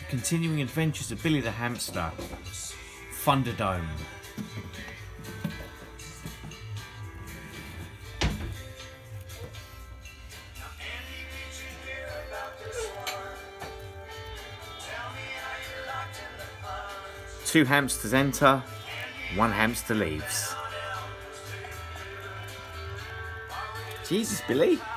Continuing Adventures of Billy the Hamster. Thunderdome. Two hamsters enter, one hamster leaves. Jesus, Billy.